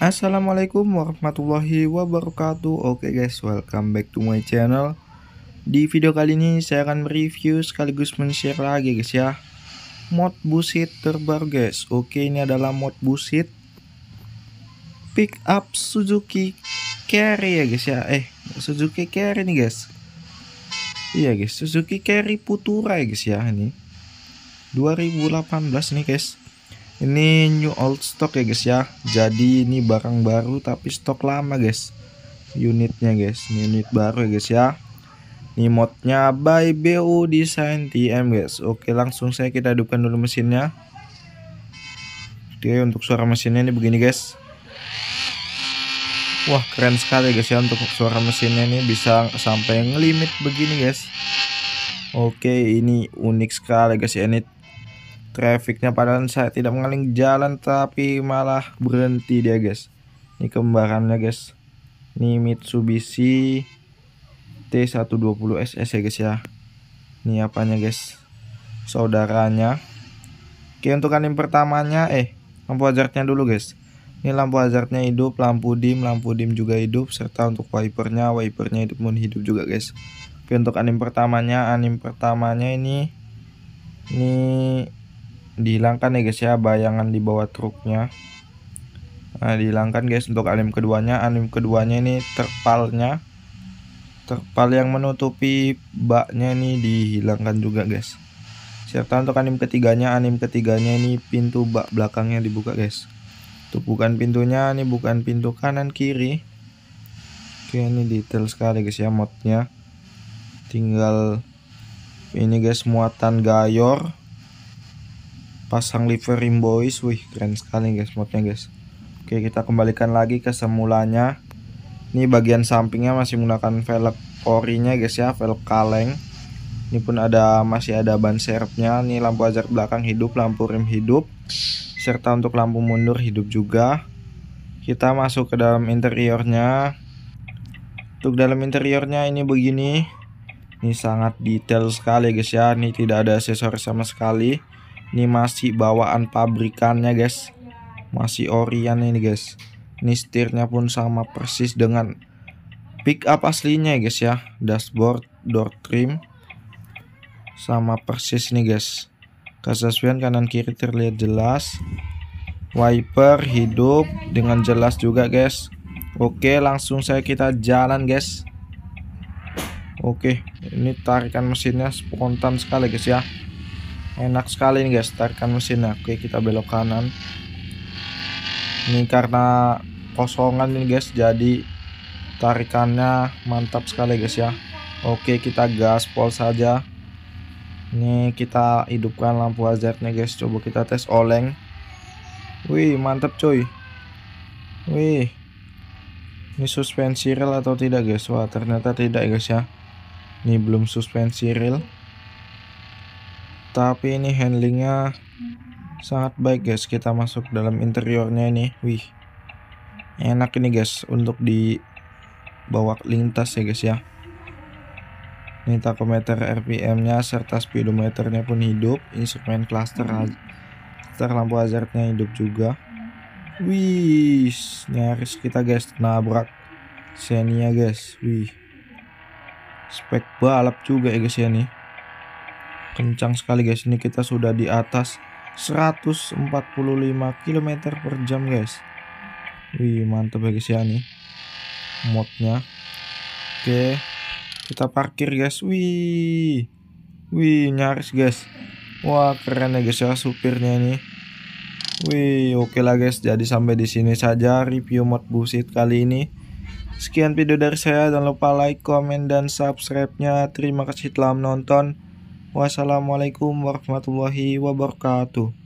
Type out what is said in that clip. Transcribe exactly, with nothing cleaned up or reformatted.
Assalamualaikum warahmatullahi wabarakatuh. Oke guys, welcome back to my channel. Di video kali ini saya akan mereview sekaligus men-share lagi guys ya, mod busit terbaru guys. Oke, ini adalah mod busit pick up Suzuki Carry ya guys ya. Eh Suzuki Carry nih guys. Iya guys, Suzuki Carry Futura ya guys ya. Ini dua ribu delapan belas nih guys. Ini new old stock ya guys ya. Jadi ini barang baru tapi stok lama guys. Unitnya guys, ini unit baru ya guys ya. Ini modnya by B U Design T M guys. Oke, langsung saya kita hidupkan dulu mesinnya. Oke, untuk suara mesinnya ini begini guys. Wah, keren sekali guys ya, untuk suara mesinnya ini bisa sampai ngelimit begini guys. Oke, ini unik sekali guys ya. Ini trafiknya padahal saya tidak mengaling jalan tapi malah berhenti dia guys. Ini kembarannya guys. Ini Mitsubishi T seratus dua puluh S S ya guys ya. Ini apanya guys, saudaranya. Oke, untuk anim pertamanya eh lampu hazardnya dulu guys. Ini lampu hazardnya hidup, lampu dim, lampu dim juga hidup, serta untuk wipernya, wipernya hidup pun hidup juga guys. Oke, untuk anim pertamanya, anim pertamanya ini ini dihilangkan ya guys ya, bayangan di bawah truknya. Nah, dihilangkan guys. Untuk anim keduanya, anim keduanya ini terpalnya, terpal yang menutupi baknya ini dihilangkan juga guys. Serta untuk anim ketiganya, anim ketiganya ini pintu bak belakangnya dibuka guys. Itu bukan pintunya, ini bukan pintu kanan kiri. Oke, ini detail sekali guys ya modnya. Tinggal ini guys, muatan gayor, pasang liver rim boys. Wih, keren sekali guys modnya guys. Oke, kita kembalikan lagi ke semulanya. Ini bagian sampingnya masih menggunakan velg orinya guys ya, velg kaleng. Ini pun ada, masih ada ban serepnya. Ini lampu hazard belakang hidup, lampu rem hidup, serta untuk lampu mundur hidup juga. Kita masuk ke dalam interiornya. Untuk dalam interiornya ini begini. Ini sangat detail sekali guys ya. Ini tidak ada aksesoris sama sekali. Ini masih bawaan pabrikannya guys, masih orian ini guys. Ini setirnya pun sama persis dengan pick up aslinya guys ya. Dashboard, door trim sama persis nih guys. Kaca spion kanan kiri terlihat jelas. Wiper hidup dengan jelas juga guys. Oke, langsung saya kita jalan guys. Oke, ini tarikan mesinnya spontan sekali guys ya. Enak sekali nih guys tarikan mesinnya. Oke, kita belok kanan. Ini karena kosongan nih guys, jadi tarikannya mantap sekali guys ya. Oke, kita gaspol saja. Ini kita hidupkan lampu hazardnya guys. Coba kita tes oleng. Wih, mantap coy. Wih, ini suspensi rel atau tidak guys? Wah, ternyata tidak guys ya. Ini belum suspensi rel, tapi ini handlingnya sangat baik guys. Kita masuk dalam interiornya ini. Wih, enak ini guys untuk dibawa lintas ya guys ya. Ini tachometer R P M nya serta speedometernya pun hidup. Instrumen cluster, cluster lampu hazardnya hidup juga. Wih, nyaris kita guys nabrak Xenia guys. Wih, spek balap juga ya guys ya. Nih kencang sekali guys. Ini kita sudah di atas seratus empat puluh lima kilometer per jam guys. Wih, mantap ya guys ya nih modnya. Oke, kita parkir guys. Wih, wih, nyaris guys. Wah, keren ya guys ya supirnya ini. Wih, oke lah guys. Jadi sampai di sini saja review mod busit kali ini. Sekian video dari saya, jangan lupa like, komen, dan subscribe-nya. Terima kasih telah menonton. Wassalamualaikum warahmatullahi wabarakatuh.